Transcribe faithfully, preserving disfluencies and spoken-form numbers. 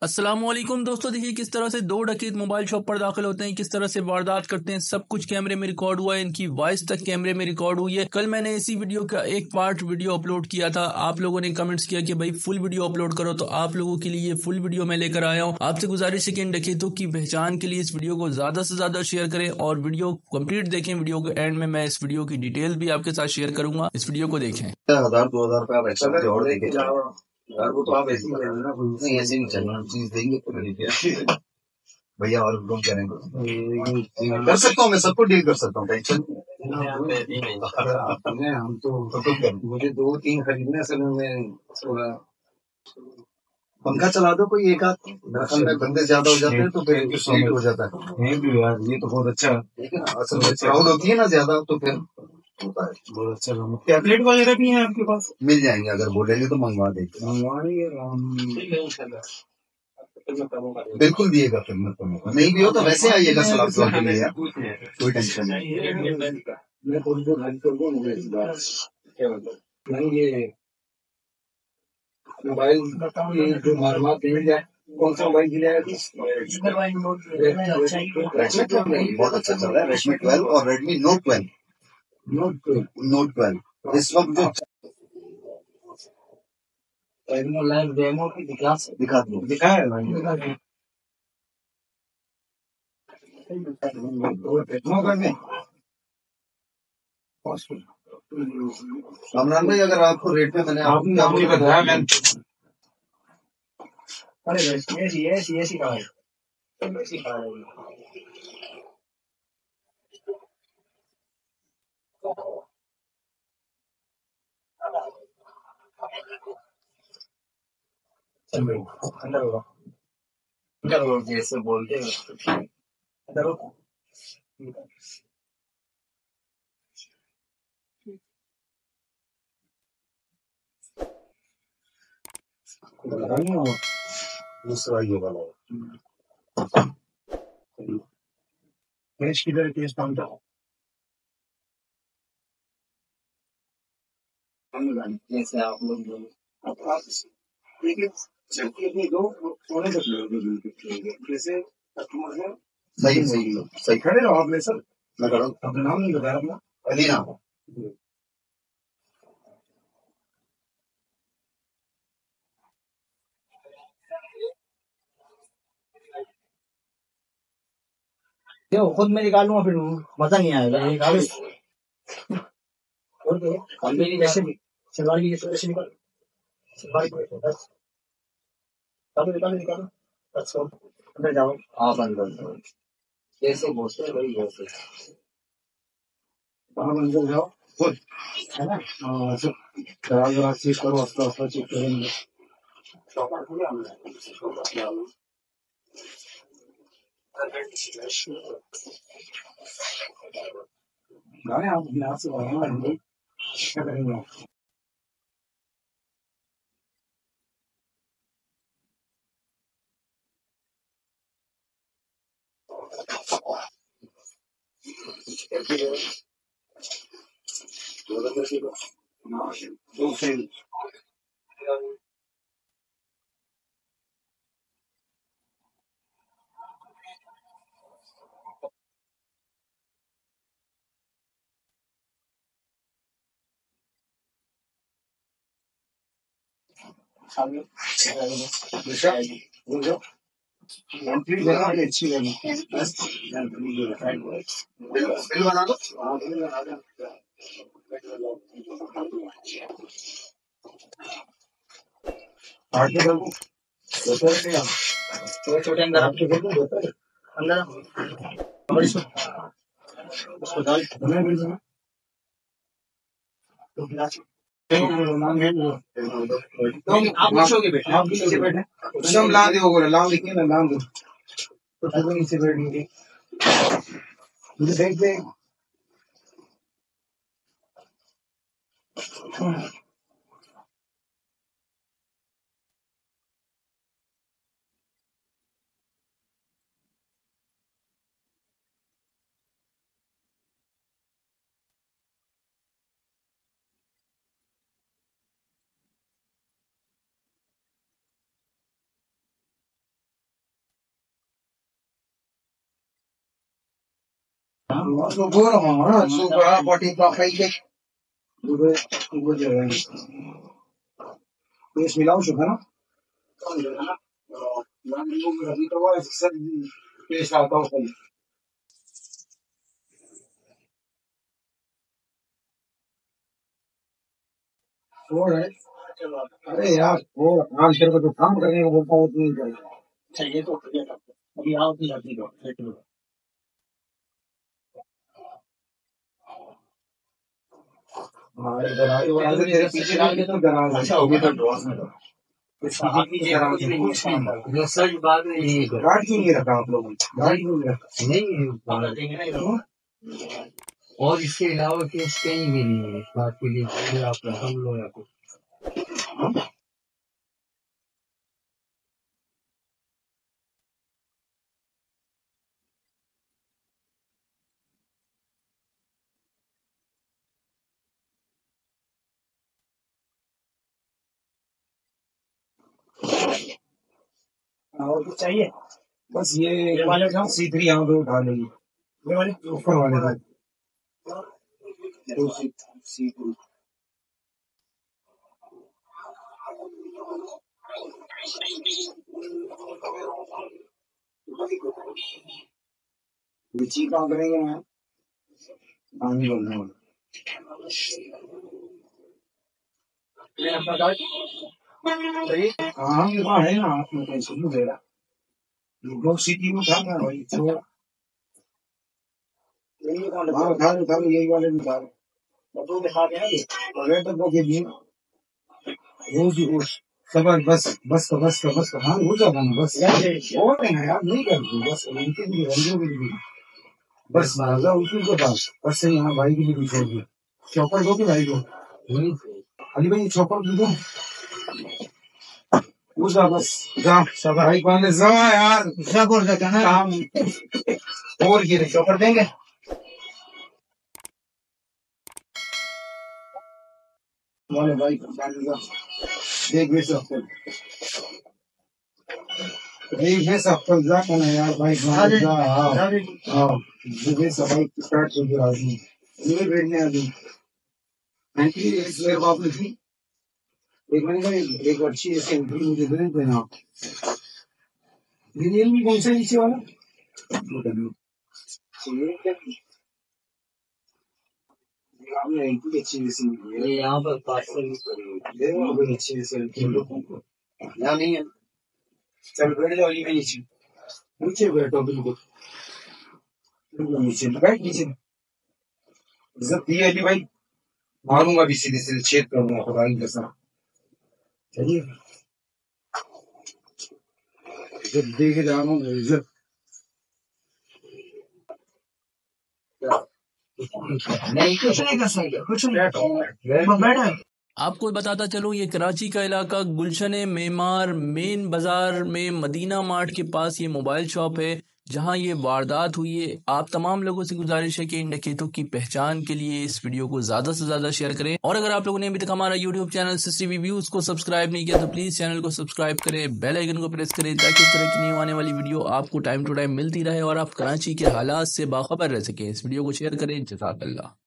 अस्सलामुअलैकुम दोस्तों, देखिए किस तरह से दो डकैत मोबाइल शॉप पर दाखिल होते हैं, किस तरह से वारदात करते हैं। सब कुछ कैमरे में रिकॉर्ड हुआ है, इनकी वॉइस तक कैमरे में रिकॉर्ड हुई है। कल मैंने इसी वीडियो का एक पार्ट वीडियो अपलोड किया था। आप लोगों ने कमेंट्स किया कि भाई फुल वीडियो अपलोड करो, तो आप लोगों के लिए फुल वीडियो मैं लेकर आया हूँ। आपसे गुजारिश है कि इन डकैतों की पहचान के लिए इस वीडियो को ज्यादा से ज्यादा शेयर करें और वीडियो कंप्लीट देखें। वीडियो के एंड में मैं इस वीडियो की डिटेल भी आपके साथ शेयर करूंगा। इस वीडियो को देखें। हजार दो हजार रुपया एक्स्ट्रा से और देके यार, वो तो आप ऐसे ही करेंगे ना, नहीं ऐसे नहीं चलना, चीज देंगे तो नहीं भैया। और लोग करेंगे कर सकता हूँ, मैं सबको डील कर सकता हूँ, टेंशन हम तो मुझे दो तीन खरीदने असल में थोड़ा पंखा चला दो कोई एक आध, में बंदे ज्यादा हो जाते हैं तो फिर सीट हो जाता है। थैंक यू यार, ये तो बहुत अच्छा है। असल में क्राउड होती है ना ज्यादा तो फिर होता है। बहुत अच्छा। टैबलेट वगैरह भी है आपके पास? मिल जाएंगे, अगर बोलेंगे तो मंगवा देंगे। मंगवा बिल्कुल दिएगा, फिर मैं तो नहीं भी हो तो वैसे आइएगा सलाम दुआ के लिए, कोई टेंशन नहीं। ये मोबाइल जो मालूमात मिल जाए, कौन सा मोबाइल मिला है? बहुत अच्छा चल रहा है रेडमी ट्वेल्व और Redmi note twelve. Note twelve note twelve इस वक्त जो डेमो की दिखा दिखा दो दिखा है अमरान भाई, अगर आपको रेट में मैंने आपको नाम नहीं बताया मैंने। अरे ऐसी ऐसी ऐसी कहा है, ऐसी कहा है। चल भाई अंदर होगा, अंदर होगा जैसे बोलते हैं अंदर हो। दूसरा ये वाला कैश किधर, कैश काउंटर जैसे आप लोग बोले आप आप देखिए चलती अपनी दो सोने तक जैसे कस्टमर है। सही सही सही खड़े रहो आप, ले सर मैं खड़ा हूँ। अपना नाम नहीं बताया अपना? अली नाम। क्यों खुद में निकालूंगा, फिर मजा नहीं आएगा। निकालो और मेरी जैसे भी सलवार की जैसे जैसे निकाल सलवार की बस निकालो निकालो निकालो बस अंदर जाओ। आप अंदर जाओ, जैसे बोलते हैं वही बोलते हैं। आप अंदर जाओ खुद, है ना? हाँ सब जरा जरा चेक करो, हफ्ता हफ्ता चेक करेंगे। शॉपर खुले हमने गाने आप यहाँ से बनाएंगे क्या करेंगे? दो फेल एंट्री लगा के अच्छी लगी। बिल बना दो। आगे बढ़ो। छोटे छोटे अंदर आपके अंदर बड़ी सो उसको डाल मैं बिल बना तो गिलास नाम है वो। आप पूछोगे बेटा, आप नीचे बैठे सब ला दो, वो नाम लिखिए ना, नाम दो तो सब नीचे बैठेंगे। मुझे देख दे। Siguro mga super pati pa kay Kek. Dube dube jalan. Terus milau juga na? Yang belum lagi tahu ya sisa di pesa tahu kan. और है अरे यार वो काम तेरे को जो काम करने को बोलता हूँ नहीं कर चाहिए तो अभी आओ तो जाती हो हमारे इधर आए वो आगे तेरे पीछे डाल के तो डरा अच्छा होगी तो ड्रॉस में तो सच बात नहीं गार्ड क्यों नहीं रखा आप लोगों ने गार्ड क्यों नहीं रखा नहीं और इसके अलावा केस कहीं भी नहीं है इस बात के लिए आप हम लोग या कुछ और कुछ चाहिए बस ये वाले जाओ सी थ्री यहाँ पे उठा लेंगे ये वाले ऊपर वाले था दो सी सी थ्री लीची कहाँ करेंगे यहाँ पानी बोलने वाला हाँ ये बात है ना आपने कैसे नहीं दे रहा लोग सिटी में था ना भाई तो यही वाले हाँ उठा लो उठा लो यही वाले उठा लो तो दिखा के ना ये अरे तो वो के भी वो जी वो सब बस बस का बस का बस का हाँ हो जाता ना बस और नहीं यार नहीं कर दो बस उनके भी रंगों के भी बस मारा उसी के पास बस से यहाँ भाई की भी छोड़ दिया चौपर दो के भाई को अली भाई चौपर दो उसका बस जा सब भाई पाने जा यार क्या कर सकते हैं काम और गिरे चौपर देंगे वाले भाई पानी का एक बेस अफ्फल एक बेस अफ्फल जा करना यार भाई पानी जा हाँ हाँ ये बेस भाई स्टार्ट कर दिया आदमी ये बैठने आदमी एंट्री इस लेयर बाप लिखी एक मैंने कहा एक अच्छी ऐसे मुझे दे देना रियलमी कौन सा नीचे वाला यहाँ पर पार्सल अच्छी यहाँ नहीं है चल बैठ जाओ ये नीचे नीचे बैठो बिल्कुल नीचे बैठ नीचे इज्जत दी अली भाई मारूंगा भी सीधे सीधे छेद करूंगा खुदा की कसम चलिए इज्जत दे के जाऊंगा इज्जत नहीं कुछ नहीं कर सकते कुछ नहीं बैठा आपको बताता चलो ये कराची का इलाका गुलशन मेमार मेन बाजार में मदीना मार्ट के पास ये मोबाइल शॉप है जहां ये वारदात हुई है। आप तमाम लोगों से गुजारिश है कि इन डकैतों की पहचान के लिए इस वीडियो को ज्यादा से ज्यादा शेयर करें और अगर आप लोगों ने अभी तक हमारा यूट्यूब चैनल सीसीटीवी व्यूज को सब्सक्राइब नहीं किया तो प्लीज चैनल को सब्सक्राइब करें, बेल आइकन को प्रेस करें ताकि इस तरह की न्यू आने वाली वीडियो आपको टाइम टू टाइम मिलती रहे और आप कराची के हालात से बाखबर रह सकें। इस वीडियो को शेयर करें। जज़ाकल्लाह।